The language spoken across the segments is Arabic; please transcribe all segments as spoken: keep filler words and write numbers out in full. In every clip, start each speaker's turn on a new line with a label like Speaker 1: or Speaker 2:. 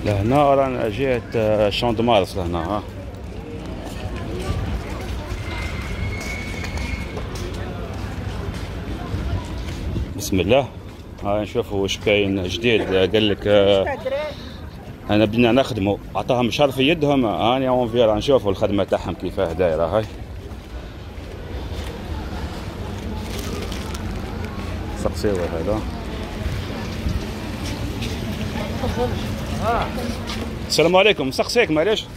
Speaker 1: لهنا رانا جهة شون دو مارس لهنا ها. بسم الله. ها نشوفوا واش كاين جديد. قال لك انا بدنا نخدموا، عطاهم شهر في يدهم. هاني اون فيرا نشوفوا الخدمه تاعهم كيفاه دايره. هاي سقسيوه هذا. السلام عليكم. سقسيك معليش،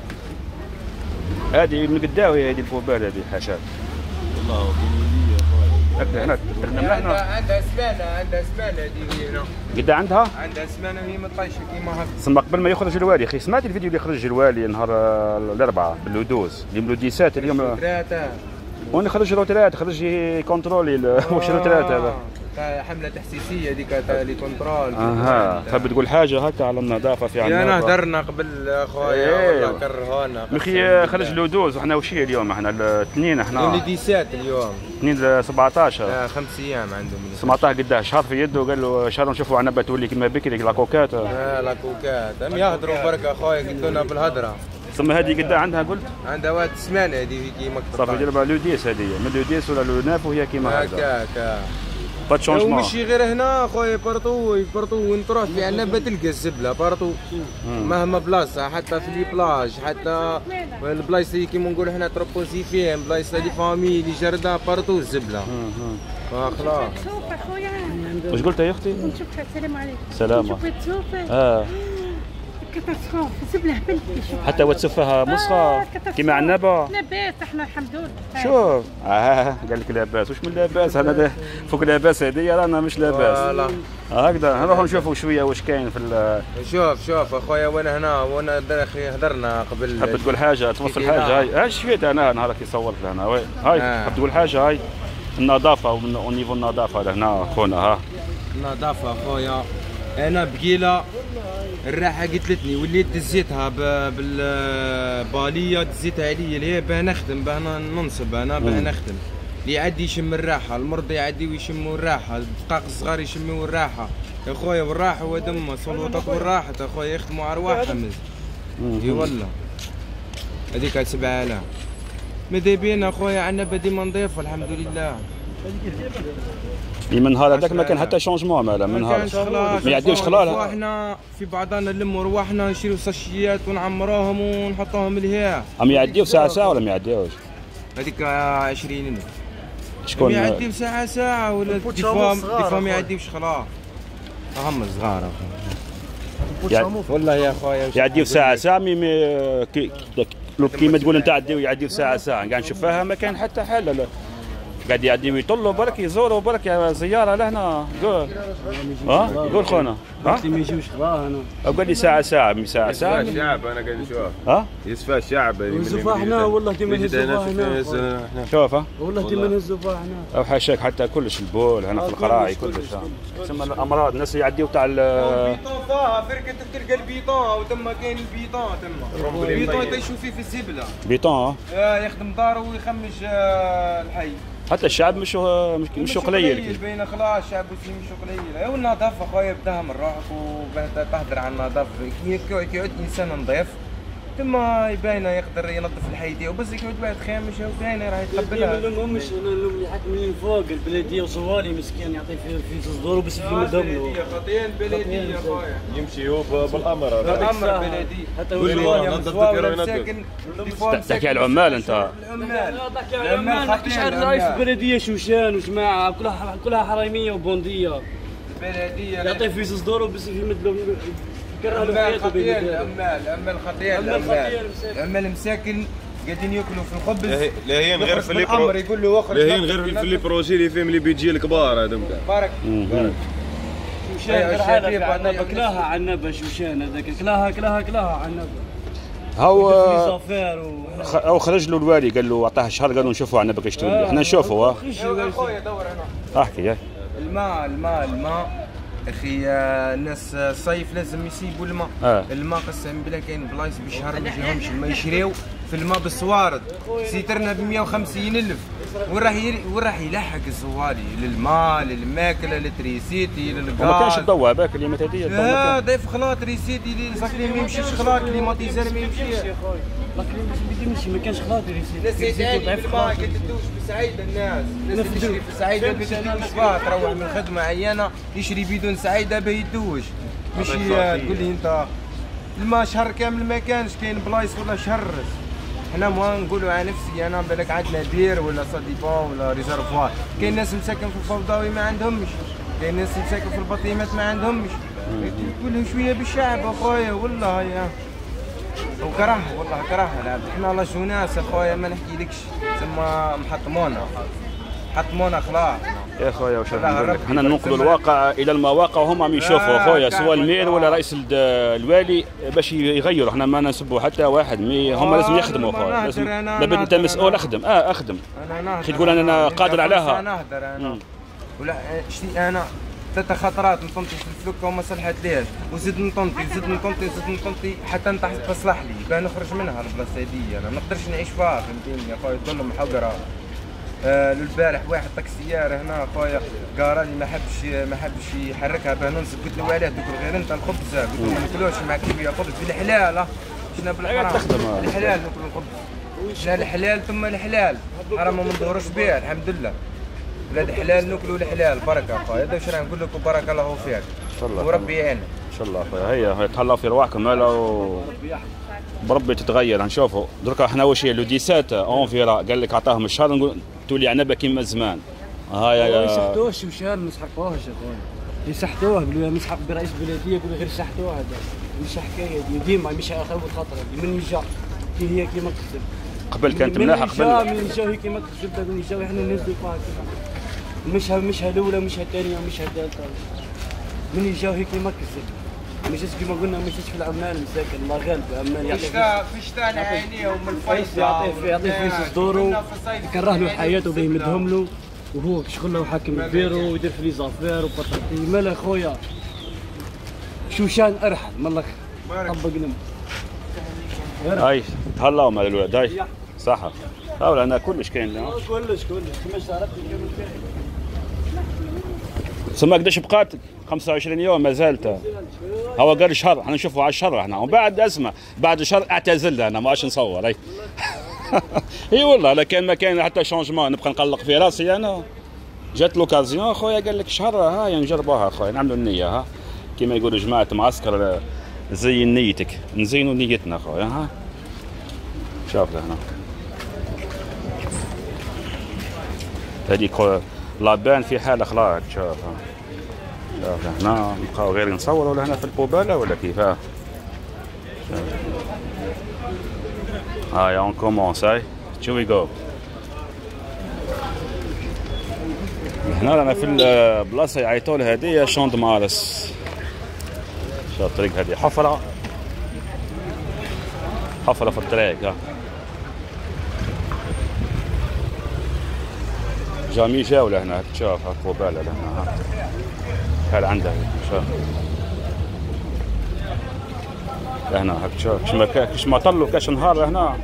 Speaker 1: هذه من قداوي هذه الفوبال هذه حاشاك والله هكذا هنا
Speaker 2: عندها عندها سمانه عندها سمانه هذه هنا
Speaker 1: قد عندها
Speaker 2: عندها سمانه وهي مطيشه كيما هكا.
Speaker 1: سما قبل ما يخرج الوالي اخي، سمعت الفيديو اللي خرج الوالي نهار الاربعاء باللودوز اللي ملوديسات اليوم
Speaker 2: ثلاثه
Speaker 1: وين خرج روترات، خرج كونترولي واش روترات هذا
Speaker 2: حمله تحسيسيه هذيك تاع لي كونترول.
Speaker 1: اها تحب تقول حاجه هكا على النظافه في عندنا؟
Speaker 2: انا هدرنا قبل اخويا والله كرهونا
Speaker 1: اخي. خرج لودوز وحنا وشي اليوم احنا الاثنين احنا
Speaker 2: لوديسات اليوم
Speaker 1: اثنين سبعطاش
Speaker 2: لا خمس ايام عندهم
Speaker 1: سبعطاش قداه شهر في يده. قال له شهر نشوفوا عنبه تولي كيما بكري لاكوكات.
Speaker 2: لا لاكوكات هم يهضروا برك اخويا قلت لنا بالهضره.
Speaker 1: ثم هذه قداه عندها قلت
Speaker 2: عندها واد سمانه هذه كيما
Speaker 1: صافي دير لوديس هذه من لوديس ولا لوناف وهي كيما
Speaker 2: هكا هكا
Speaker 1: با تشونجمون.
Speaker 2: ومشي غير هنا خويا بارطو بارطو وين تروح في عنبه تلقى الزبله بارطو مهما بلاصه، حتى في لي بلاج، حتى البلايص اللي كيما نقولوا حنا تروبوزي فيهم، بلايص لي فامي لي جردان بارطو الزبله. خلاص
Speaker 3: شوف اخويا
Speaker 1: واش قلت يا اختي؟
Speaker 3: نشوفها. السلام عليكم.
Speaker 1: سلامة.
Speaker 3: تشوفي
Speaker 1: اه
Speaker 3: كاتاستروف زبله هبلتي.
Speaker 1: حتى وتسفها مسخه كيما عنبه.
Speaker 3: لاباس احنا الحمد لله.
Speaker 1: شوف اه قال لك لاباس. واش من لاباس انا فوق لاباس هذه رانا مش لاباس. هكذا نروحوا نشوفوا شويه واش كاين في.
Speaker 2: شوف شوف اخويا وانا هنا وانا اخي هضرنا قبل.
Speaker 1: حاب تقول حاجه توصل حاجه؟ هاي هاي شفيت انا نهار كي صورت لهنا. هاي هاي حاب تقول حاجه؟ هاي النظافه ونيفو النظافه لهنا خونا. ها
Speaker 2: النظافه اخويا انا بقيله الراحه قتلتني وليت دزيتها بالباليه دزيتها عليا ليه باه نخدم باه ننصب انا باه نخدم. اللي يعدي يشم الراحه، المرضى يعدي ويشموا الراحه، الدقاق الصغار يشموا الراحه يا خويا. والراحه ودم سلطات والراحه يا خويا يخدموا ارواح خمس. اي والله هذيك سبعة آلاف ماذا بينا اخويا عنبه ديما نضيف والحمد لله.
Speaker 1: من نهار هذاك ما كان حتى شونجمون مالا من نهار ما يعديوش خلال.
Speaker 2: احنا في بعضنا نلموا رواحنا نشريو ساشيات ونعمروهم ونحطوهم لهيا.
Speaker 1: هم يعديو ساعه ساعه ولا ما يعديوش؟
Speaker 2: هذيك عشرين ألف.
Speaker 1: شكون
Speaker 2: يعديو ساعه ساعه ولا ديفام ديفام ما يعديوش خلاص. هم صغار اخويا والله يا خويا
Speaker 1: يعديو ساعه ساعه. مي كيما تقول انت عديو يعديو ساعه ساعه قاعد نشوفها ما كان حتى حل. لا قاعد يعديو يطلوا برك يزوروا برك يا زياره لهنا. قول ها قول خونا ها
Speaker 4: ما يجيوش خلاص انا
Speaker 1: قال لي ساعه ساعه من ساعه ساعه
Speaker 2: الشعب. انا قاعد نشوف
Speaker 1: ها
Speaker 2: يصفى الشعب
Speaker 4: نهزوا احنا والله ديما نهزوا احنا.
Speaker 1: شوف ها
Speaker 4: والله ديما نهزوا احنا
Speaker 1: او حاشاك حتى كلش البول هنا في القراعي كلش. تسمى الامراض الناس يعديو تاع
Speaker 2: البيطون فيها فرقه تلقى البيطون وتما كاين البيطون تما البيطون تيشوف فيه في الزبله
Speaker 1: بيطون
Speaker 2: يخدم داره ويخمج الحي.
Speaker 1: حتى الشعب مش مش قليل
Speaker 2: بين خلاص الشعب مش قليل. ايوا النظافه خويا بداها من روحك وباه تهدر عن النظافه. كي يعود انسان نظيف ثم يبان يقدر ينظف الحي ديالو بس كي يعود خامش وباينه راه يتقبلها.
Speaker 4: ما نلومهمش انا نلوم اللي حاكم من فوق البلديه وصوالي مسكين يعطي في في صدور بس في مدمنه.
Speaker 2: خطيان بلديه خويا
Speaker 5: يمشي هو بالامر
Speaker 2: بالامر بلدي
Speaker 4: حتى
Speaker 2: هو
Speaker 1: تحكي على العمال انت.
Speaker 2: العمال
Speaker 4: العمال نحكي شحال رئيس البلديه شوشان وجماعه كلها كلها حراميه وبونديه.
Speaker 2: البلديه
Speaker 4: يعطي في صدور بس في مدلو
Speaker 2: العمال خطيان. العمال العمال خطيان. العمال مساكن قاعدين ياكلوا في الخبز.
Speaker 5: لاهين غير في اللي برو
Speaker 2: يقول له اخرج
Speaker 5: لاهين غير في اللي بروجي اللي فيهم اللي بيجي الكبار هذوك.
Speaker 2: بارك
Speaker 5: بارك
Speaker 4: شوشان غير عنبه كلاها عنبه شوشان هذاك كلاها كلاها كلاها عنبه.
Speaker 1: هو او خرج له الوالي قال له اعطاه شهر قالوا نشوفوا عنبه كيش تولي. احنا نشوفوا. ها
Speaker 2: خويا دور هنا
Speaker 1: احكي.
Speaker 2: الماء الماء الماء اخي الناس الصيف لازم يسيبوا الماء.
Speaker 1: آه.
Speaker 2: الماء قسم بالله كاين بلايص بالشهر ما يجيهمش الماء يشريو في الماء بالصوارد سيترنا ب مية وخمسين ألف وين راح يري... وين راح يلحق الزوالي للماء للماكله للتريسيتي للغاز.
Speaker 1: وما كانش الضوء هذاك اللي هذه
Speaker 2: لا ضيف خلاط ريسيتي اللي صافي ما يمشيش خلاط كليماتيزير ما يمشيش.
Speaker 4: يمشي ما كانش خلاط
Speaker 2: الناس يدعي في الماء كتدوش في سعيده الناس الناس تشري في سعيده كتدوش باه تروح من خدمه عيانه يشري بدون سعيده باه يدوش. مش تقول لي انت الماء شهر كامل ما كانش كاين بلايص ولا شهر. حنا ما نقولوا على نفسي انا بالك عندنا بير ولا صديفون ولا ريزرفوار. كاين ناس مساكن في الفوضوي ما عندهمش، كاين ناس مساكن في البطيمات ما عندهمش. تقولوا شويه بالشعب اخويا والله يا وكره والله كره العبد. حنا لا جوناس اخويا ما نحكيلكش تما محطمونا حطمونا خلاص
Speaker 1: يا خويا واش راح نقول لك، حنا ننقلوا الواقع الى المواقع وهم عم يشوفوا اخويا سواء المير ولا رئيس الوالي باش يغيروا. حنا ما نسبوا حتى واحد مي هم لازم يخدموا اخويا، لازم لابد انت مسؤول اخدم اه اخدم. اخي تقول انا قادر عليها
Speaker 2: نهدر انا ولا شتي انا ثلاث خطرات نطنطي في الفلوكه وما صلحت ليش وزيد نطنطي زيد نطنطي زيد نطنطي حتى انت تصلح لي باه نخرج منها البلاصه هذه. انا ما نقدرش نعيش فيها فهمتيني يا خويا تظل محقره. آه البارح واحد طاكسيار هنا خويا قال لي ما حبش ما حبش يحركها باه ننصب. قلت له علاه تاكل غير انت الخبز؟ قلت له ما ناكلوش مع كيفية خبز بالحلال. شنا بالحرام الحلال ناكل الخبز. شنا الحلال ثم الحلال حرام ما ندورش بها الحمد لله. ولاد الحلال ناكلوا الحلال بركه خويا. هذا واش راه نقول لكم بارك الله فيك وربي يعينك
Speaker 1: ان شاء الله خويا. هيا هي تهلاو في رواحكم هلا و بربي تتغير نشوفوا. دركا حنا واش هي لو ديسات اونفيرا قال لك عطاهم الشهر نقول تولي عنبه كيما زمان. ها يا
Speaker 4: ما يسحتوهش مشان ما يسحقوهش يا خويا. يسحتوه قالوا مسحق برئيس البلديه قالوا غير سحتوه. هذا مش حكايه دي ديما مش اول خطره دي من جا كي هي كيما تكذب.
Speaker 1: قبل كانت ملاحه قبل
Speaker 4: من جا هي كيما تكذب من جا احنا ننزلوا فيها مش مش الاولى مش الثانيه مش الثالثه. من يجاو هيك ما كذب. مش كيما قلنا مش في العمال مساكن الله غالب عمال يعطيه
Speaker 2: في الشتاء عينيهم الفيصل
Speaker 4: يعطيه يعطيه في صدوره يكره له حياته باه يمدهم له وهو شغله وحاكم البيرو ويدير في لي زافير وبطاطي. مالا خويا شوشان ارحل من الاخر طبق لهم.
Speaker 1: هاي تهلاو مع الولاد هاي صح. هاو انا كلش كاين
Speaker 4: كلش كلش كما شربت
Speaker 1: سما قداش بقات خمسة وعشرين يوم ما زالت. هو قال شهر احنا نشوفوا على الشهر احنا ومن بعد اسمع بعد شهر اعتزل انا ما عادش نصور. اي اي والله لا كان ما كان حتى شونجمون نبقى نقلق في راسي انا. جات لوكازيون خويا قال لك شهر هاي نجربوها خويا نعملوا النيه ها كما يقولوا جماعه معسكر زين نيتك نزينوا نيتنا خويا ها. شوف هنا هذيك لابان في حاله خلاص. شوف شوف هنا نبقاو غير نصوروا ولا هنا في البوباله ولا كيف ها. هاي اون كومونس هاي شو وي جو. هنا رانا في البلاصه يعيطوا لها هذه شوند مارس. شوف الطريق هذه حفره حفره في الطريق ها. جامي جاو لهنا تشوف هاك بوباله لهنا ها. هل عندها شوف لهنا هاك شوف كش ما كش ما طلوا كاش نهار لهنا.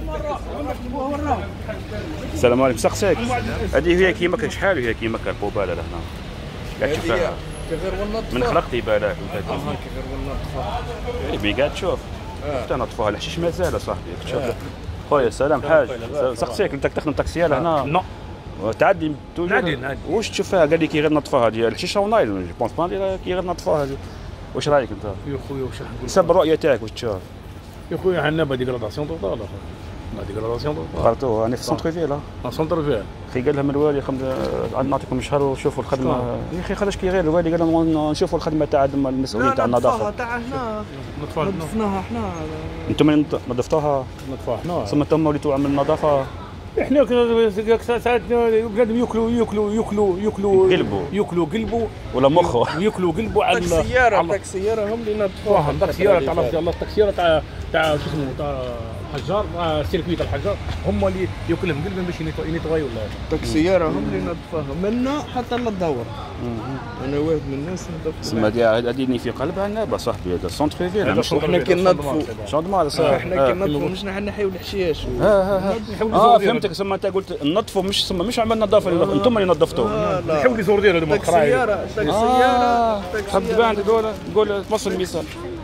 Speaker 1: السلام عليكم سقسيك هذه هي كيما كاين شحال هي كيما كان البوباله لهنا قاعد تشوفها من خلقتي بالك انت
Speaker 2: كيفير والنطفه
Speaker 1: اي قاعد تشوف حتى نطفوها الحشيش مازال صاحبي شوف خويا سلام حاج سقسيك انت تخدم تاكسي لهنا
Speaker 6: نو
Speaker 1: تعدي
Speaker 6: نادي نادي
Speaker 1: واش تشوفها قال لي كي غير نطفوها هذه الحشيشه ونايل جو بونس با كي غير نطفوها هذه. واش رايك انت
Speaker 6: يا خويا واش راح نقول
Speaker 1: حسب الرؤيه تاعك واش تشوف؟
Speaker 6: يا خويا عندنا با ديغراداسيون توتال اخويا با ديغراداسيون توتال
Speaker 1: قررتوه راني في السونتر فيل
Speaker 6: ها سونتر فيل.
Speaker 1: اخي قال لهم الوالي خمس نعطيكم شهر وشوفوا الخدمه. يا اخي خلاش كي غير الوالي قال لهم نشوفوا الخدمه تاع المسؤولين تاع النظافه
Speaker 2: تاع هنا
Speaker 6: نطفوها
Speaker 2: نظفناها حنا.
Speaker 1: انتم نظفتوها
Speaker 6: نطفوها حنا
Speaker 1: ثم انتم وليتوا عمل النظافه.
Speaker 6: احنا ساعات بنادم ياكلوا ياكلوا ياكلوا ياكلوا
Speaker 1: قلبوا
Speaker 6: ياكلوا قلبوا
Speaker 1: ولا مخه
Speaker 6: وياكلوا قلبوا على
Speaker 2: السياره السياره هم اللي نطفوها.
Speaker 6: السياره تاع الله السياره تاع تاع شو اسمه تاع الحجار مع سيركويت الحجار هم اللي ياكلهم قلبا باش ينيطوايو ولا
Speaker 2: داك السياره هم اللي نظفوها منا حتى للدور. انا واحد من الناس نظف.
Speaker 1: تسمى هذه في قلب عنابه صاحبي، هذا سونتر فيل.
Speaker 2: حنا كي نظفوا
Speaker 1: شوندمار
Speaker 2: حنا كي نظفوا مش نحيو الحشيش.
Speaker 1: اه اه اه فهمتك. تسمى انت قلت نظفوا مش تسمى مش عمل نظافه، انتم اللي نظفتوه.
Speaker 6: نحاول يزور ديالو هذوما
Speaker 2: داك السياره داك السياره
Speaker 1: حب تبان تقول قول توصل المثال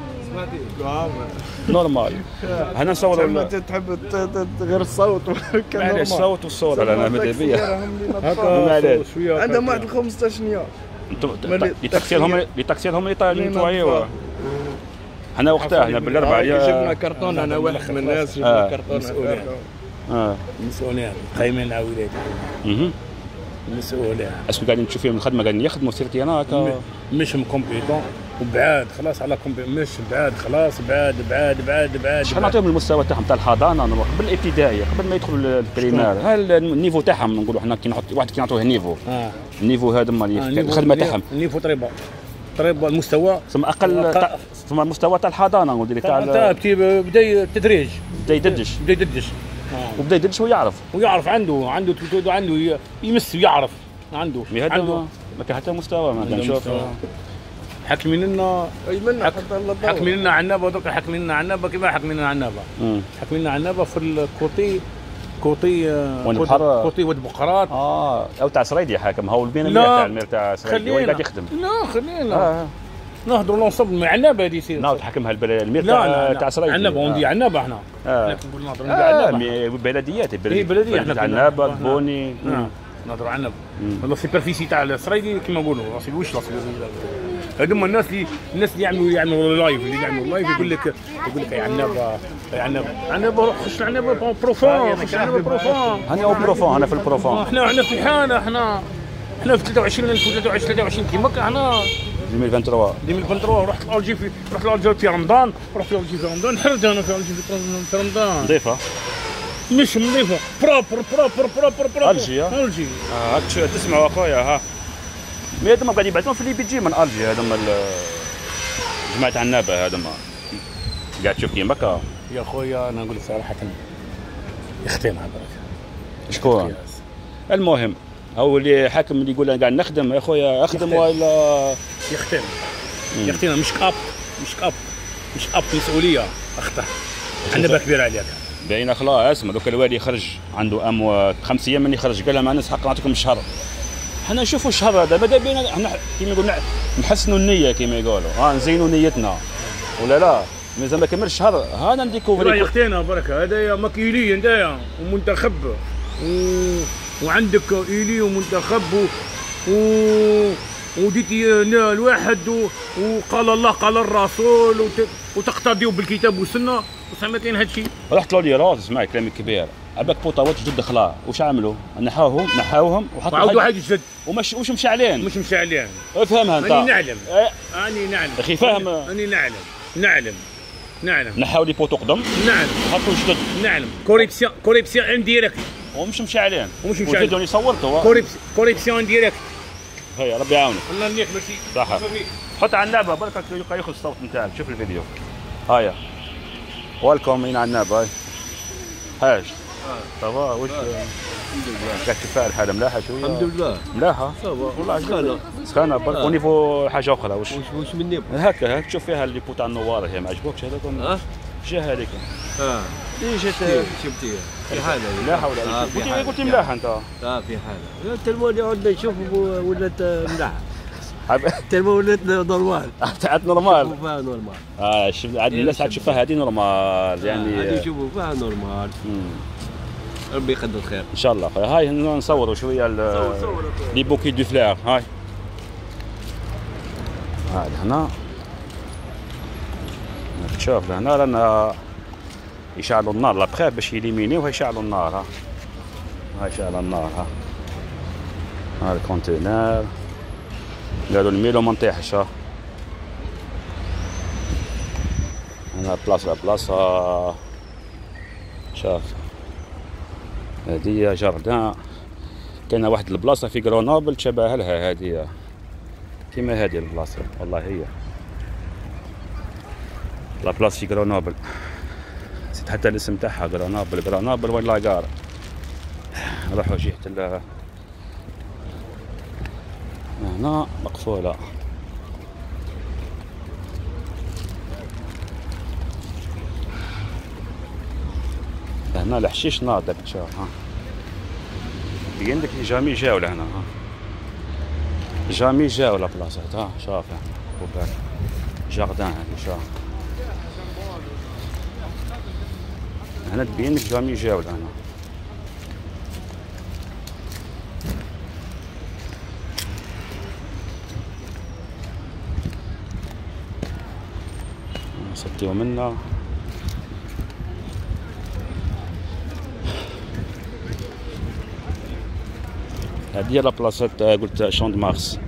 Speaker 1: نورمال. هنا نصوروا
Speaker 2: تحب غير الصوت
Speaker 1: معليش الصوت والصوره انا ماذا بيا
Speaker 6: هكا شويه
Speaker 2: عندهم واحد خمسطاش يوم.
Speaker 1: انتم لتقصيرهم لتقصيرهم اللي نتوايو. انا وقتها هنا بالاربعه
Speaker 2: جبنا كرتون. انا واحد من الناس جبنا كرتون.
Speaker 1: اه
Speaker 6: مسؤولين قايمين على ولادهم. مسؤولين
Speaker 1: اسكو قاعدين تشوف فيهم الخدمه قاعدين يخدموا سيرتي انا هكا
Speaker 6: مش مكومبيتون وبعاد خلاص على كومبي مش بعاد خلاص بعاد بعاد بعاد بعاد.
Speaker 1: شحال نعطيهم المستوى تاعهم تاع الحضانه قبل الابتدائيه قبل ما يدخلوا البريمير؟ هل النيفو تاعهم نقولوا حنا كي نحط واحد كي نعطوه نيفو
Speaker 6: اه
Speaker 1: النيفو هذا مال الخدمه تاعهم
Speaker 6: نيفو طريبه طريبه المستوى
Speaker 1: ثم اقل ثم المستوى تاع الحضانه نقول لك تاع
Speaker 6: بدا التدريج
Speaker 1: بدا يددش
Speaker 6: بدا يددش
Speaker 1: وبدا يددش ويعرف
Speaker 6: ويعرف عنده عنده عنده يمس ويعرف عنده
Speaker 1: عنده ما كان حتى مستوى ما كنشوف
Speaker 6: حكمين لنا
Speaker 2: اي منا حتى للدور.
Speaker 6: حكمين لنا عنابه دوك حكمين لنا عنابه كيف حكمين لنا عنابه حكمين لنا عنابه في الكوطي كوطي كوطي ود بقرات
Speaker 1: اه او تاع سريدي حاكم هو البين تاع المير تاع سريدي هو قاعد يخدم.
Speaker 6: لا خلينا آه. نهضروا لونصب مع عنابه هذه يصير
Speaker 1: ناض تحكمها المير تاع تاع سريدي
Speaker 6: عنابه وندي عنابه احنا
Speaker 1: آه.
Speaker 6: نقول نهضروا على
Speaker 1: عنابه بلديات
Speaker 6: هي بلديه احنا
Speaker 1: عنابه بوني
Speaker 6: نهضروا عنابه والله السوبرفيسي تاع السريدي كيما نقولوا راسي واش راسي هذوما الناس اللي الناس اللي يعملوا يعملوا لايف اللي يعملوا لايف يقول لك يقول لك يا عنابه يا عنابه عنابه روح خش عنابه بروفون خش عنابه بروفون.
Speaker 1: انا هو بروفون انا في البروفون.
Speaker 6: احنا احنا في حاله احنا احنا في ثلاثة وعشرين ثلاثة وعشرين ثلاثة وعشرين كيما احنا
Speaker 1: ألفين وثلاثة
Speaker 6: ألفين وثلاثة رحت لالجي في رحت لالجي في رمضان رحت لالجي في رمضان حرد انا في الجي في رمضان
Speaker 1: نظيفه
Speaker 6: مش نظيفه بروبر بروبر بروبر بروبر
Speaker 1: الجي
Speaker 6: الجي
Speaker 1: اه تسمعوا اخويا ها مي هذوما قاعد يبعثون في اللي بيجي من الجي هذوما جماعه عنابه هذوما قاعد تشوف كيما هكا
Speaker 6: يا خويا انا نقول لك صراحه يختمها برك.
Speaker 1: شكون؟ المهم هو اللي حاكم اللي يقول انا قاعد نخدم يا خويا اخدم ولا
Speaker 6: يختم يختم مش كاب مش كاب مش اب مسؤوليه اخته عنابه كبيره عليك
Speaker 1: باينه خلاص. اسمع دوك الوالي خرج عنده ام خمس ايام من يخرج قال لهم انا نسحق نعطيكم الشهر. حنا نشوفوا الشهر هذا بدا بينا حنا كيما يقولوا نحسنوا النيه كيما يقولوا ها نزينوا نيتنا ولا لا مازال ما كملش الشهر هذا نديكوفري.
Speaker 6: يختينا برك هذايا ماكيلي انتايا ومنتخب و... وعندك ايلي ومنتخب و... وديتي الواحد و... وقال الله قال الرسول وت... وتقتضيوا بالكتاب والسنه وسمعتين هادشي.
Speaker 1: رحت له لي راس اسمعي كلامي كبير عباك بوطاوات جدد خلا واش عملوا؟ نحاوهم نحاوهم وحطوا
Speaker 6: عاودوا حاجه جدد
Speaker 1: ومش واش مشعلين
Speaker 6: مش مشعلين
Speaker 1: افهمها انت.
Speaker 6: اني نعلم
Speaker 1: اه.
Speaker 6: اني نعلم
Speaker 1: اخي فاهم
Speaker 6: اني نعلم نعلم نعلم
Speaker 1: نحاو لي بوطو قدم
Speaker 6: نعلم
Speaker 1: حطوا جدد
Speaker 6: نعلم كوريبسيون كوريبسيون انديريكت
Speaker 1: ومش مشعلين
Speaker 6: ومش مشعلين
Speaker 1: وفيديو صورته
Speaker 6: كوريبسيون كوريبسيون انديريكت.
Speaker 1: هيا ربي يعاونك.
Speaker 6: الله ينيح ميرسي
Speaker 1: صح حط عنابه برك ياخذ الصوت نتاعك. شوف الفيديو هيا ويلكم هنا عنابه هاي حاج صافا واش قاعد تفاعل الحاله ملاحه شويه؟
Speaker 7: الحمد لله
Speaker 1: ملاحه
Speaker 7: صافا
Speaker 1: والله
Speaker 7: سخانه
Speaker 1: سخانه برك ونيفو حاجه اخرى واش
Speaker 7: واش من نيب
Speaker 1: هكا هاك تشوف فيها اللي بو تاع النوار هي ما عجبوكش هذاك
Speaker 7: اه
Speaker 1: جا هذيك
Speaker 7: اه
Speaker 1: اللي جات
Speaker 7: شفتيها في حاله
Speaker 1: ملاحه ولا
Speaker 7: آه في
Speaker 1: قلت
Speaker 7: حالة.
Speaker 1: قلت ملاحه انت
Speaker 7: اه في حاله التلمون عندنا نشوف ولات ملاحه التلمون ولات نورمال
Speaker 1: تاعت نورمال
Speaker 7: فيها نورمال
Speaker 1: اه شوف عاد الناس عاد تشوفها هذه نورمال يعني
Speaker 7: هذه يشوفوا فيها نورمال ربي يقدر خير
Speaker 1: ان شاء الله. هاي نصوروا شويه لي بوكي دو فلار هاي هاي هنا تشوف لهنا رانا يشعلوا النار لابخي باش يليمينيو يشعلوا النار ها هاي شعل النار ها ها الكونتينر قالوا الميلو ما نطيحش ها هنا بلاصه بلاصه شوف هذه جاردان كاينه واحد البلاصه في غرونوبل تشبه لها هذه كيما هذه البلاصه والله هي لا بلاصه في غرونوبل سي شفت حتى الاسم تاعها غرانابل غرانابل وين لاقار. نروحوا جهة ال هنا مقفولة. هنا الحشيش ناضق تشوف ها. عندك جامي جاولة هنا ها. جامي جاولة بلاصات ها شوف يعني جاردان هذي شوف. هنا تبين لك جامي جاولة هنا. نسطيو منا. هذه هي لابلاصات قلت شوند مارس.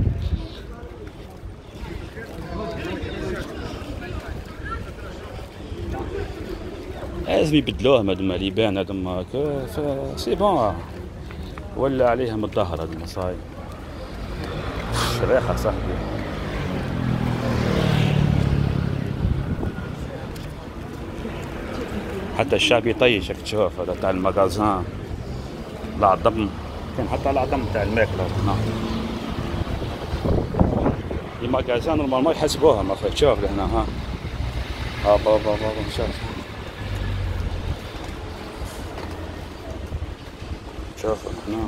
Speaker 1: لازم يبدلوهم هذوما ليبان هذوما سي بون ولا عليهم الظهر هذوما صاي. شريحة صاحبي. حتى الشعب يطيش راك تشوف هذا تاع المغازان العظم كان حتى العظم تاع الماكلة هنا. المغازان نورمالمون يحسبوها ما فيك تشوف لهنا ها. ها بابا بابا شوف شوف هنا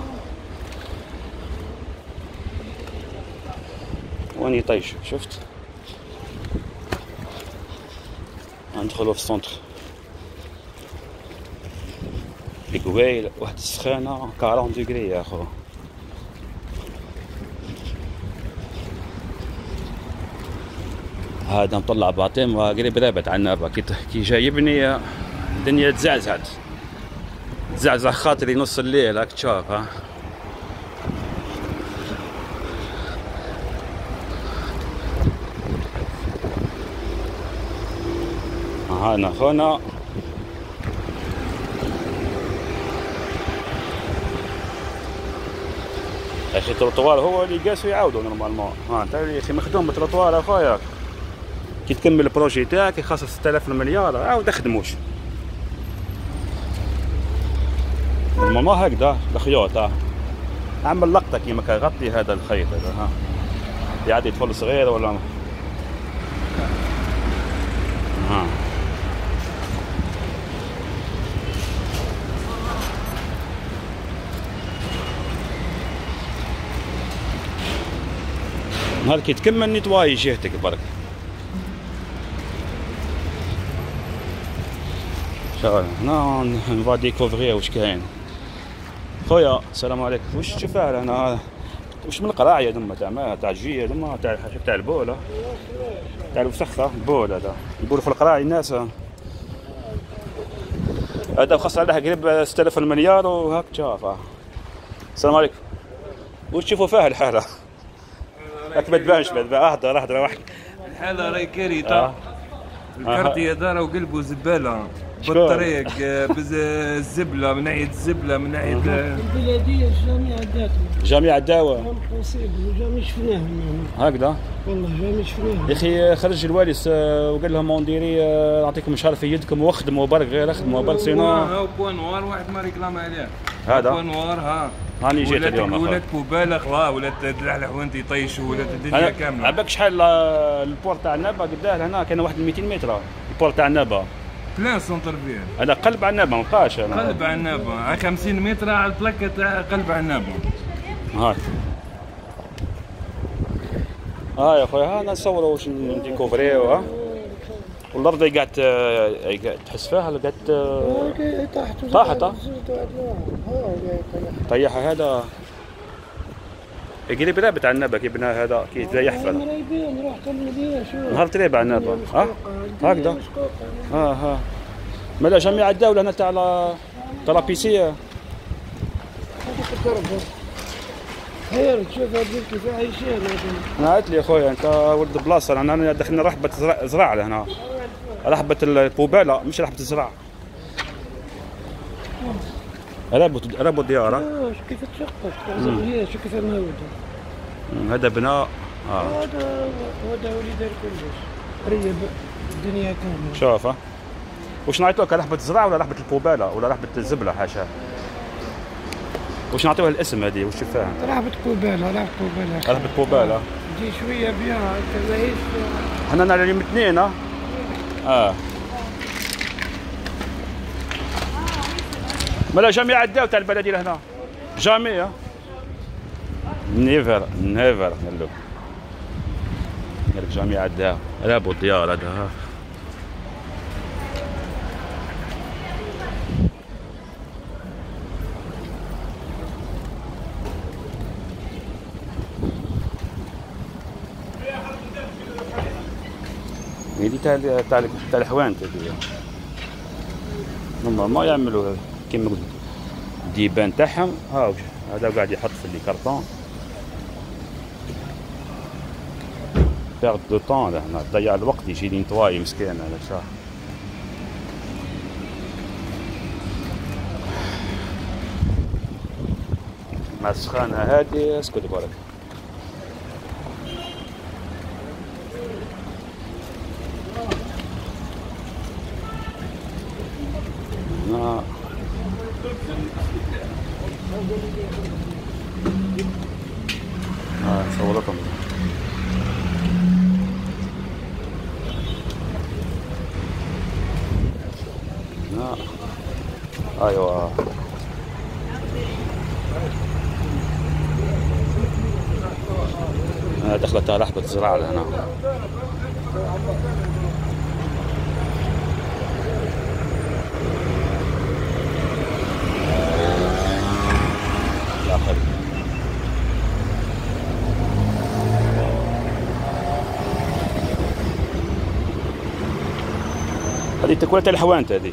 Speaker 1: وين يطيشوا شفت. ندخلوا في السونتر القويل واحد السخانة أربعين دوغري يا أخو. هذا مطلع باطيم وقريب رابط على النابة كي جايبني الدنيا تزعزعت تزعزع خاطري نص الليل هاك تشوف ها. هانا خونا يا اخي التروطوار هو اللي قاسوا يعاودوا نورمالمون. ها انت يا اخي مخدوم بالتروطوار اخويا. كي تكمل البروجي تاعك يخصص ستة آلاف المليار عاود اخدموش نورمالمون هكذا الخيوط. ها اعمل لقطه كيما كيغطي هذا الخيط هذا ها يعدي طفل صغير ولا ها. نهار كي تكمل نيتواي جهتك برك. شغل هنا نفا ديكوفري واش كاين. خويا السلام عليكم. واش تشوفها هنا واش من القراعيه دما تاع ما تاع الجيه دما تاع تاع البول تاع الوسخه البول هذا يقولوا في القراعي الناس هذا خاص عليه قريب ستة آلاف المليار وهاك تشوفها. السلام عليكم. واش تشوفوا فيها الحاله؟ راك ما تبانش بعد اهدر اهدر واحد.
Speaker 2: الحالة راهي كارثة. آه. الكارتية داروا وقلبوا زبالة بالطريق بالزبلة من ناحية الزبلة من ناحية
Speaker 7: البلدية جميع عداتهم.
Speaker 1: جميع الدعوة.
Speaker 7: جميع شفناهم.
Speaker 1: هكذا؟
Speaker 7: والله جميع شفناهم.
Speaker 1: يا اخي خرج الوالي وقال لهم مونديري نعطيكم شهر في يدكم واخدموا برك غير اخدموا برك سينو.
Speaker 2: ها بوان نوار واحد ما ريكلام عليه.
Speaker 1: هذا؟
Speaker 2: بوان نوار ها.
Speaker 1: هاني جيت اليوم اخويا.
Speaker 2: ولات مبالغ لا ولات تلحلح وانت يطيشوا ولات الدنيا كامله.
Speaker 1: عباك شحال البور تاع النابا قداه هنا كان واحد مئتين متر البور تاع النابا.
Speaker 2: بلان سونتر فيل.
Speaker 1: هذا قلب على النابا ما بقاش
Speaker 2: انا. قلب على النابا خمسين متر على البلاكه تاع قلب على النابا.
Speaker 1: هاك. ها يا خويا ها نصوروا واش نديكوفريو ها. والارض قاعد تحس فيها قاعد طاحت طاحت طيحها هذا قريب رابط على النابا كي بنى هذا كي تريح فيها. نهار تريب على النابا ها هكذا ها ها مالا جميع الدولة هنا تاع تاع لابيسيه.
Speaker 7: خير تشوف هذيك كيف عايشين.
Speaker 1: انا قلت لي يا خويا انت ولد بلاصه انا دخلنا رحبه زراعه لهنا رحبه البوباله مش رحبه الزراعه. رابط رابط ديارة.
Speaker 7: كيف تشقق هي شو كيف مهوده.
Speaker 1: هذا بناء
Speaker 7: اه هذا هذا ولي دار كلش ريب الدنيا كامله.
Speaker 1: شوف ها واش نعيطوا لك رحبة الزرع ولا رحبة البوبالة ولا رحبة الزبلة حاشا؟ واش نعطيوها الاسم هذه واش فاهم؟
Speaker 8: رحبة بوبالة رحبة بوبالة
Speaker 1: رحبة بوبالة
Speaker 8: دي شوية بيان كذا
Speaker 1: حنا نعلم اليوم اثنين اه اه مالا جامي عداو تاع البلدي لهنا جامي اه نيفر نيفر قال له قال لك جامي عداو هذا ابو الديار هذا ها هذي تاع تاع تاع الحوانت هذي نورمالمون يعملوا كيما قلت الديبان تاعهم ها هذا قاعد يحط في لي كارطون بيرد دو طون هنا ضيع الوقت يجي لي نتواي مسكين هذا شاه مع السخانة هادي اسكت برك اه اه صورتهم اه ايوه آه دخلت رحبة الزراعة لهنا هذه تكوينة الحوانت هذه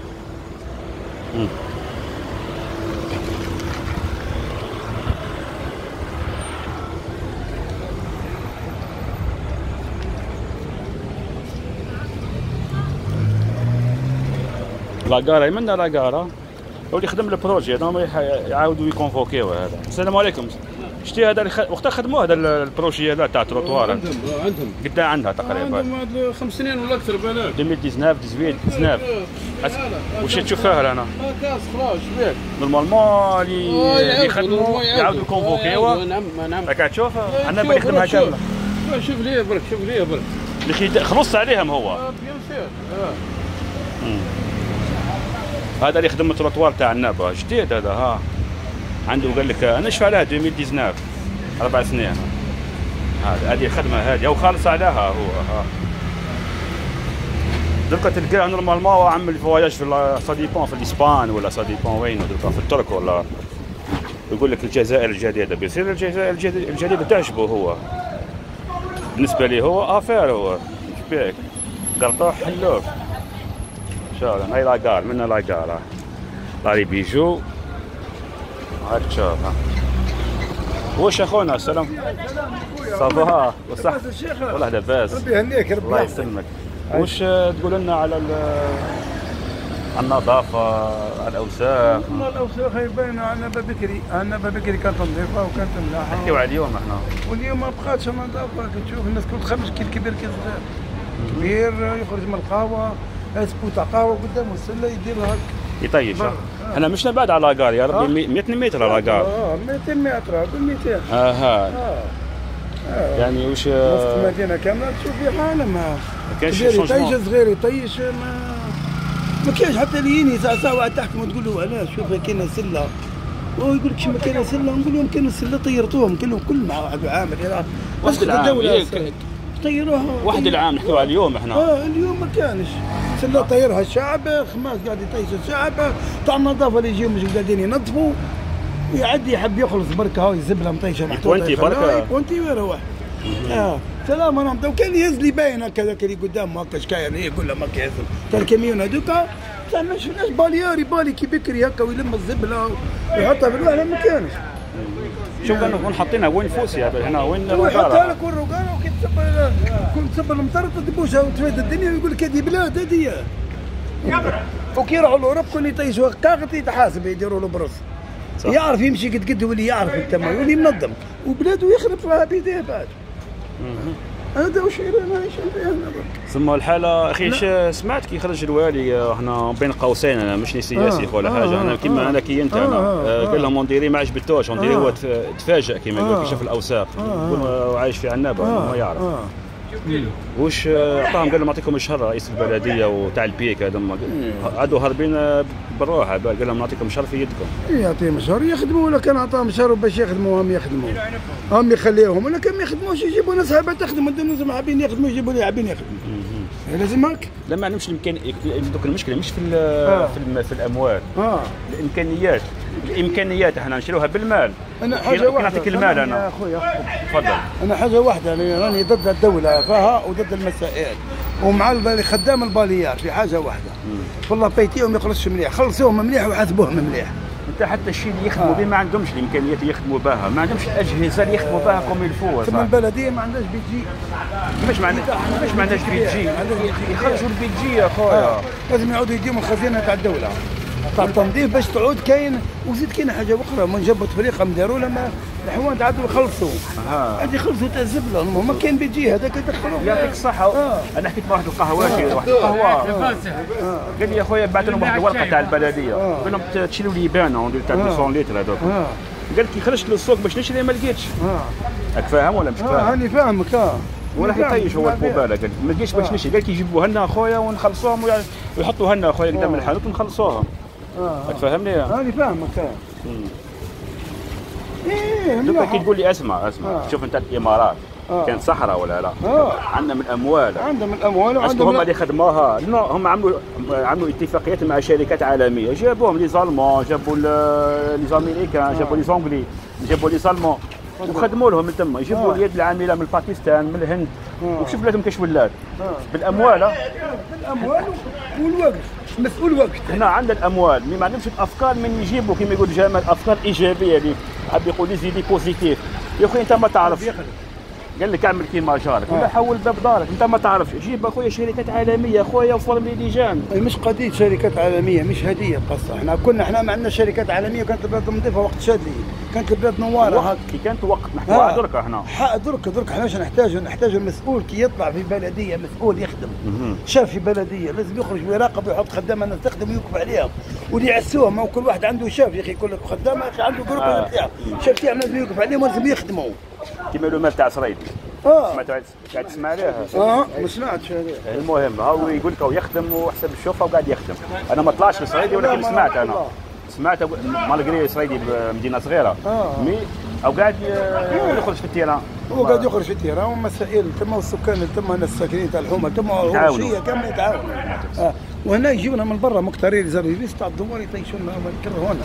Speaker 1: لاكارا يمنا لاكارا هو اللي يخدم البروجي هذا يعاودوا يكونفوكيو هذا. السلام عليكم. شتي هذا وقتها خدموا هذا البروجي هذا تاع التروطوار
Speaker 6: عندهم عندهم
Speaker 1: قد عندها تقريبا
Speaker 6: عندهم خمس سنين ولا اكثر بالك
Speaker 1: ألفين وتسعطاش ثمانية عشر واش تشوفها هنا؟
Speaker 6: كاس خلاص شبيك
Speaker 1: نورمالمون اللي يخدموا يعاودوا يكونفوكيو.
Speaker 6: نعم نعم
Speaker 1: راك تشوفها عندنا بالي يخدمها كامله.
Speaker 6: شوف ليه برك شوف ليه برك
Speaker 1: اللي خلص عليهم هو
Speaker 6: بيان سير.
Speaker 1: هذا اللي يخدم التروطوار تاع النابا جديد هذا ها عنده قال لك انا نشفع عليها ألفين وتسعطاش اربع سنين هذا هذه الخدمه هذه هو خالص عليها هو ها دركا تلقاه نورمالمون هو عمل فواياج في ساديبون في الاسبان ولا ساديبون وين دركا في الترك ولا يقول لك الجزائر الجديده بيصير الجزائر الجديده تعجبه هو بالنسبه لي هو افير هو شبيك قرطوه حلوف شوف هاي لاكار منا لاكار لاري بيجو هاك شوف ها واش اخونا السلام صباح وصح والله لاباس
Speaker 8: ربي يهنيك ربي
Speaker 1: الله يسلمك. واش تقول لنا على على النظافه على الاوساخ؟
Speaker 8: والله الاوساخ يبين عندنا بكري عندنا بكري كانت نظيفه وكانت ملاحه
Speaker 1: نحكيو على اليوم احنا
Speaker 8: واليوم ما بقاتش نظافه كتشوف الناس كل خمس كيل كبير كي صغير كبير يخرج من القهوه سبوطه قهوه قدامه السله يدير هكا
Speaker 1: يطيش. احنا مشنا بعد على لاكار يا ربي مئة متر على لاكار.
Speaker 8: اه مئتين متر هذا مئتين.
Speaker 1: اها
Speaker 8: اه
Speaker 1: يعني واش
Speaker 8: وسط المدينه كامله تشوف في عالمها
Speaker 1: ما كاينش
Speaker 8: كبير
Speaker 1: شونجمون
Speaker 8: يطيش صغير يطيش ما ما كاينش حتى ليني ساعه ساعه واحد تحكم تقول له علاش شوف كاينه سله هو يقول لك ما كاينه سله نقول لهم كاينه سله طيرتوهم كلهم كل مع واحد عامل
Speaker 1: واحد العام
Speaker 8: طيروها
Speaker 1: واحد العام نحكيو على اليوم احنا.
Speaker 8: اه اليوم ما كانش سله طيرها الشعب خماس قاعد يطيش الشعب تاع النظافه اللي يجيو مش قاعدين ينظفوا يعدي يحب يخلص بركه هاي الزبله مطيشه محطوطه
Speaker 1: وانتي بركه
Speaker 8: وانتي وين روح اه سلام انا وكان يهز بين هكذا اللي قدام هكا شكاير يقول له ما كيهز تاع الكاميون هذوكا تاع ما شفناش بالياري بالي كي بكري هكا ويلم الزبله ويحطها في الوحده ما كانش.
Speaker 1: شوف كانوا نكون حاطينها وين فوسي هذا هنا وين
Speaker 8: يحطها لك وين الرقاره وكي تصب كنت تصب المطر تدبوشها وتفيد الدنيا ويقول لك هذه بلاد هذه وكي يروحوا لاوروب كل يطيشوا كاغط يتحاسب يديروا له برص يعرف يمشي قد قد يولي يعرف التما يولي منظم وبلاده يخرب فيها بيديه بعد. هذا واش انا نشوف انا
Speaker 1: ثم الحاله اخي ش- سمعت كي خرج الوالي آه، هنا بين قوسين انا مش سياسي
Speaker 8: آه،
Speaker 1: ولا
Speaker 8: آه،
Speaker 1: حاجه انا
Speaker 8: آه،
Speaker 1: كيما
Speaker 8: آه.
Speaker 1: انا كي انت انا
Speaker 8: آه،
Speaker 1: آه،
Speaker 8: آه.
Speaker 1: قال لهم مونديري ما عجبتوش مونديري
Speaker 8: آه.
Speaker 1: هو تف- تفاجأ كيما يقول
Speaker 8: آه.
Speaker 1: كي شاف الاوساق
Speaker 8: آه.
Speaker 1: يقول آه، عايش في عنابه ما يعرف
Speaker 8: اه
Speaker 1: وش آه، عطاهم قال لهم نعطيكم الشهر رئيس البلديه وتاع البيك هذوما عادوا هاربين آه، بالروحه قال لهم نعطيكم شهر في يدكم
Speaker 8: يعطيهم شهر يخدموا ولا كان عطاهم شهر باش يخدموا هم يخدموا هم يخليهم ولا كان ما يخدموش يجيبوا ناس حابه تخدم انتم ناس حابين يخدموا يجيبوا لي حابين يخدموا لازم هاك
Speaker 1: لا ما عندهمش الامكان دوك المشكله مش في ال-
Speaker 8: آه.
Speaker 1: في, الم... في الاموال
Speaker 8: اه
Speaker 1: الامكانيات الامكانيات احنا نشيروها بالمال
Speaker 8: انا
Speaker 1: كي-
Speaker 8: حاجه
Speaker 1: كي
Speaker 8: واحده
Speaker 1: نعطيك المال
Speaker 8: يا
Speaker 1: انا
Speaker 8: اخويا
Speaker 1: تفضل
Speaker 8: انا حاجه واحده انا راني ضد الدوله فيها وضد المسائل ومع الب- خدام الباليات في حاجه واحده والله بيتيهم ما يخلصش مليح خلصوهم مليح وحاسبوهم مليح
Speaker 1: انت حتى الشيء اللي يخدموا به ما عندهمش الامكانيات اللي يخدموا بها ما عندهمش الاجهزه اللي يخدموا بها كوم الفو
Speaker 8: ثم البلديه ما عندهاش بيجي
Speaker 1: كيفاش ما عندناش كيفاش ما عندناش بيجي يخرجوا البيجي يا خويا
Speaker 8: آه. لازم يعودوا يديموا الخزينه تاع الدوله تاع التنظيف باش تعود كاين وزيد كاين حاجه اخرى من جابوا تفريقه داروا لما الحوانت عادوا يخلصوا
Speaker 1: آه.
Speaker 8: عاد يخلصوا تاع الزبله المهم كاين بيجي هذاك يدخلوه
Speaker 1: يعطيك الصحة
Speaker 8: آه.
Speaker 1: أنا حكيت مع واحد القهواتي واحد القهوة قال لي يا خويا بعث لهم واحد الورقة تاع البلدية قال لهم ت- تشيلوا لي بانة تاع مئتين لتر هذوك
Speaker 8: اه
Speaker 1: قال كي خرجت للسوق باش نشري ما لقيتش
Speaker 8: اه
Speaker 1: راك فاهم ولا مش
Speaker 8: اه
Speaker 1: فاهم؟
Speaker 8: هاني فاهمك اه
Speaker 1: ولا يطيش هو القبالة قال ما لقيتش باش نشري قال كي يجيبوها لنا خويا ونخلصوهم ويع- ويحطوها لنا خويا قدام الحانوت ونخلصوهم
Speaker 8: اه
Speaker 1: راك فاهمني؟
Speaker 8: هاني فاهمك اه ايه
Speaker 1: دوكا
Speaker 8: مليح.
Speaker 1: كي تقول لي اسمع اسمع
Speaker 8: آه.
Speaker 1: شوف انت الامارات
Speaker 8: آه.
Speaker 1: كانت صحراء ولا لا؟
Speaker 8: آه.
Speaker 1: عندنا من الاموال
Speaker 8: عندهم الاموال
Speaker 1: اسكو
Speaker 8: وعندهم
Speaker 1: هما اللي خدموها لا هم عملوا عملوا اتفاقيات مع شركات عالميه جابوهم لي زالمون جابوا ال- لي زاميريكان جابوا لي زونغلي جابوا لي زالمون وخدموا لهم من تما يجيبوا
Speaker 8: آه.
Speaker 1: اليد العامله من باكستان من الهند
Speaker 8: آه.
Speaker 1: وشوف بلادهم كاش ولات
Speaker 8: آه.
Speaker 1: بالاموال آه.
Speaker 8: الاموال والوقت مسؤول وقت
Speaker 1: هنا عندنا الاموال مي ما عندهمش الافكار من يجيبوا كما يقول جمال افكار ايجابيه اللي حاب يقول لي زيدي بوزيتيف يا اخويا انت ما تعرفش قال لك اعمل كيما جارك ولا حول باب دارك انت ما تعرفش جيب اخويا شركات عالميه اخويا وفورمي لجان
Speaker 8: مش قضيه شركات عالميه مش هديه القصه احنا كنا احنا ما عندنا شركات عالميه كانت البلاد نظيفه وقت شادلي كانت البلاد نواره هاك
Speaker 1: كي كانت وقت نحكوا درك احنا
Speaker 8: حق درك درك احنا شنو نحتاجوا نحتاجوا المسؤول كي يطلع في بلديه مسؤول يخدم شاف في بلديه لازم يخرج ويراقب ويحط خدامه الناس تخدم ويوقف عليها واللي يعسوهم ما هو كل واحد عنده شاف يا اخي يقول لك خدامه يا اخي عنده جروب
Speaker 1: آه.
Speaker 8: تاعه شاف تاعنا لازم يوقف عليهم ولازم يخدموا
Speaker 1: كيما المال تاع سريدي
Speaker 8: اه
Speaker 1: سمعت قاعد تسمع عليها
Speaker 8: اه ما سمعتش هذا
Speaker 1: المهم هو يقول لك هو يخدم وحسب الشوفه وقاعد يخدم انا ما طلعش لصريدي ولكن سمعت انا سمعت مالغري صريدي بمدينه صغيره
Speaker 8: آه.
Speaker 1: مي او قاعد ي- يخرج في التيران
Speaker 8: هو قاعد يخرج في التيران ومسائل تما والسكان تما الناس الساكنين تاع الحومه تما
Speaker 1: يتعاونوا.
Speaker 8: وروشيه كامل يتعاونوا آه. وهنا يجيونا من برا مكترين زريبيس تاع الدوار يطيشونا يكرهونا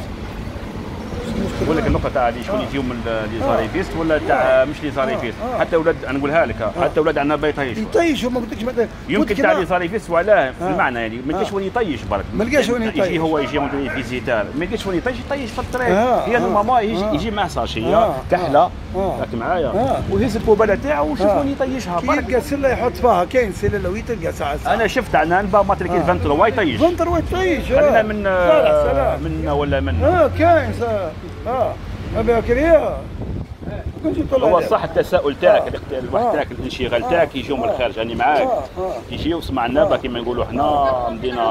Speaker 1: نقول لك النقطه تاع اللي شكون يجيو من ال- لي زاريفيست ولا تاع مش لي زاريفيست
Speaker 8: آه.
Speaker 1: حتى اولاد انا نقولها لك حتى اولاد عندنا يطيشوا
Speaker 8: يطيشوا ما قلتلكش مثلا
Speaker 1: يمكن تاع لي زاريفيست وعلاه في
Speaker 8: آه.
Speaker 1: المعنى يعني ما لقاش وين يطيش برك
Speaker 8: ما لقاش وين يطيش.
Speaker 1: يجي هو يجي يعمل فيزيتار ما لقاش وين يطيش يطيش في الطريق
Speaker 8: آه.
Speaker 1: هي
Speaker 8: آه.
Speaker 1: نورمالمون يجي,
Speaker 8: آه.
Speaker 1: يجي معاه ساشيه
Speaker 8: آه.
Speaker 1: كحله
Speaker 8: آه.
Speaker 1: راك معايا
Speaker 8: آه.
Speaker 1: ويهز البوباله تاعو ويشوف
Speaker 8: آه.
Speaker 1: وين يطيشها
Speaker 8: كي
Speaker 1: برك
Speaker 8: يلقى سله يحط فيها كاين سله لو تلقى ساعه ساعه
Speaker 1: انا شفت عندنا انبا ما تلقى فانترو يطيش
Speaker 8: فنتر ويطيش
Speaker 1: خلينا من
Speaker 8: صالح سلام
Speaker 1: منا ولا منا
Speaker 8: اه كاين سا- اه ابي اكريا كنت يطلع
Speaker 1: هو
Speaker 8: عليه.
Speaker 1: صح التساؤل تاعك
Speaker 8: آه.
Speaker 1: الاخت- الواحد
Speaker 8: آه.
Speaker 1: تاعك الانشغال
Speaker 8: آه.
Speaker 1: تاعك يجيو من
Speaker 8: آه.
Speaker 1: الخارج راني معاك
Speaker 8: آه. آه.
Speaker 1: يجيو يسمع النبه كما نقولوا حنا مدينه